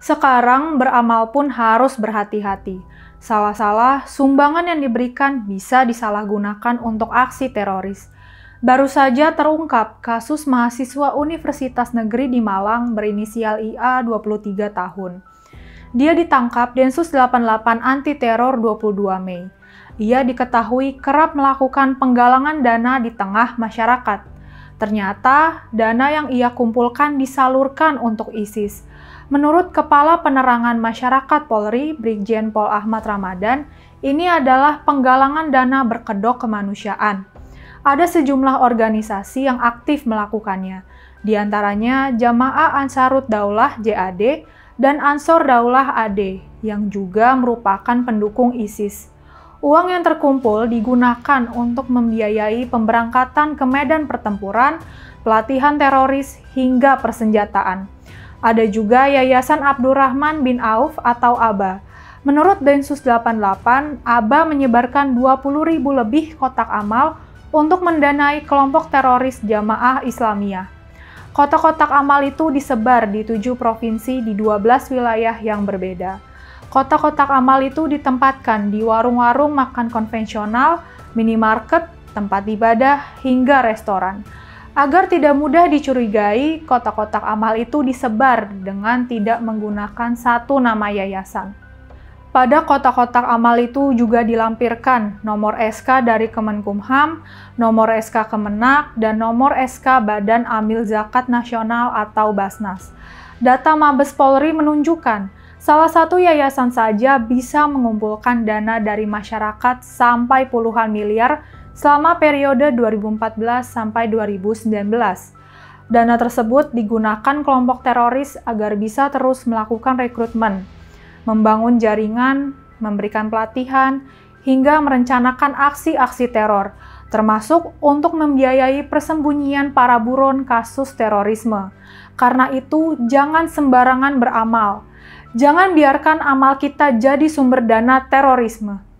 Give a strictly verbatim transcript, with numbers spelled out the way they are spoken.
Sekarang beramal pun harus berhati-hati. Salah-salah, sumbangan yang diberikan bisa disalahgunakan untuk aksi teroris. Baru saja terungkap kasus mahasiswa Universitas Negeri di Malang berinisial I A dua puluh tiga tahun. Dia ditangkap Densus delapan puluh delapan Anti Teror dua puluh dua Mei. Ia diketahui kerap melakukan penggalangan dana di tengah masyarakat. Ternyata, dana yang ia kumpulkan disalurkan untuk ISIS. Menurut Kepala Penerangan Masyarakat Polri, Brigjen Pol Ahmad Ramadan, ini adalah penggalangan dana berkedok kemanusiaan. Ada sejumlah organisasi yang aktif melakukannya, di antaranya Jamaah Ansarut Daulah J A D dan Ansor Daulah A D, yang juga merupakan pendukung ISIS. Uang yang terkumpul digunakan untuk membiayai pemberangkatan ke medan pertempuran, pelatihan teroris, hingga persenjataan. Ada juga Yayasan Abdurrahman bin Auf atau A B A. Menurut Densus delapan puluh delapan, A B A menyebarkan dua puluh ribu lebih kotak amal untuk mendanai kelompok teroris Jamaah Islamiyah. Kotak-kotak amal itu disebar di tujuh provinsi di dua belas wilayah yang berbeda. Kotak-kotak amal itu ditempatkan di warung-warung makan konvensional, minimarket, tempat ibadah, hingga restoran. Agar tidak mudah dicurigai, kotak-kotak amal itu disebar dengan tidak menggunakan satu nama yayasan. Pada kotak-kotak amal itu juga dilampirkan nomor S K dari Kemenkumham, nomor S K Kemenak, dan nomor S K Badan Amil Zakat Nasional atau Basnas. Data Mabes Polri menunjukkan, salah satu yayasan saja bisa mengumpulkan dana dari masyarakat sampai puluhan miliar selama periode dua ribu empat belas sampai dua ribu sembilan belas. Dana tersebut digunakan kelompok teroris agar bisa terus melakukan rekrutmen, membangun jaringan, memberikan pelatihan, hingga merencanakan aksi-aksi teror, termasuk untuk membiayai persembunyian para buron kasus terorisme. Karena itu, jangan sembarangan beramal. Jangan biarkan amal kita jadi sumber dana terorisme.